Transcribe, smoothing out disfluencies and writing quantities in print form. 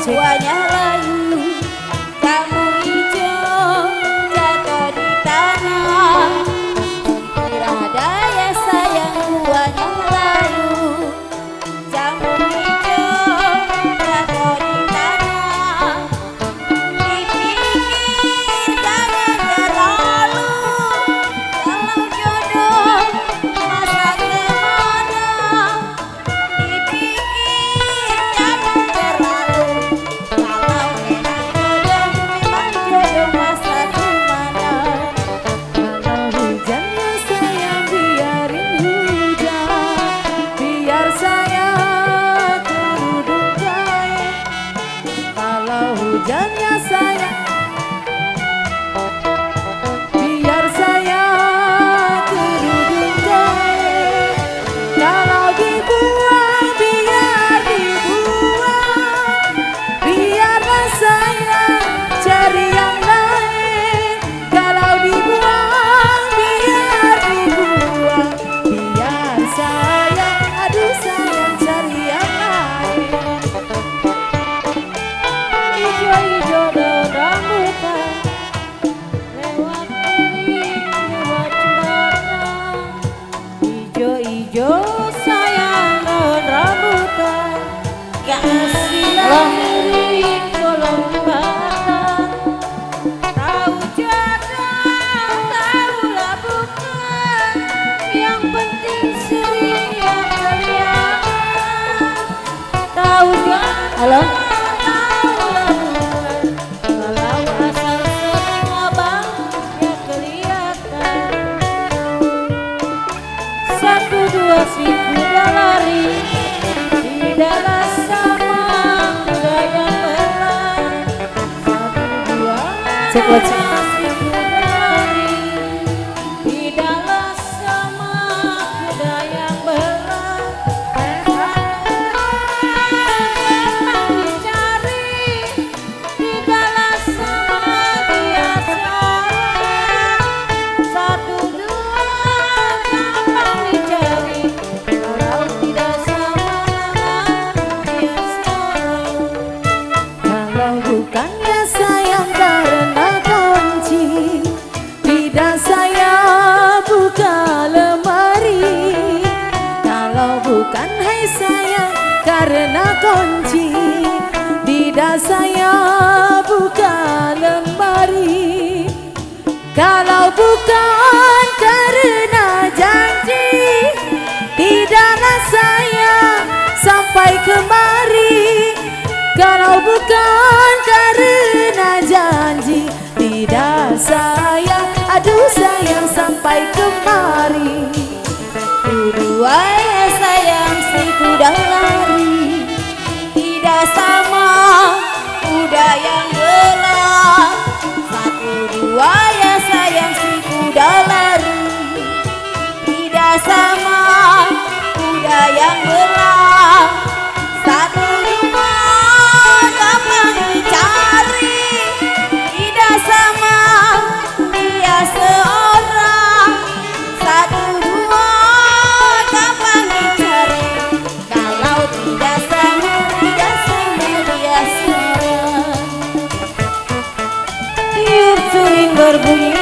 buahnya layu, kamu hijau jatuh di tanah. Berada ya sayang buahnya layu, kamu hijau jatuh di tanah. Dipikir jangan terlalu, kalau jodoh masa kemana. Dipikir jangan terlalu, kalau enak jodoh memang jodoh masa kemana. Kalau hujannya sayang biarin hujan, biar saya kerudung kain. Kalau hujannya sayang biar saya kerudung kain. Kalau dibuang biar dibuang, biarlah saya cari yang lain. Kalau dibuang biar dibuang, biar saya aduh sayang cari yang lain. Hijau-hijau daun rambutan, lewat kering lewat celana. Hijau-hijau sayang daun rambutan, kasihan diri kolong batang. Tahu jodoh, tahulah bukan, yang penting sering yang kelihatan. Tahu jodoh, Halo? tahulah bukan, kalau asal sering abang ya kelihatan. 1, 2 si kuda lari, tidaklah sama kuda yang berlari. 1, 2 Cek wajah. si kuda lari, tidaklah sama kuda yang berlari. Memang dicari, tidaklah sama dia seorang. 1, 2 gampang dicari, kalau tidak sama dia seorang. Kalau bukannya sayang karena kunci, tidak saya buka lemari. Kalau bukan hai sayang karena kunci, tidak saya buka lemari. Kalau bukan karena janji, tidaklah saya sampai kemari. Kalau bukan karena janji, tidak saya aduh sayang sampai kemari. Dua ya sayang si kuda lari, tidak sama kuda yang belah. 1, 2 ya sayang si kuda lari, tidak sama kuda yang belah. 1, 2 gampang dicari, tidak sama dia seorang. 1, 2 gampang dicari, kalau tidak sama dia seorang. Tiup suling berbunyi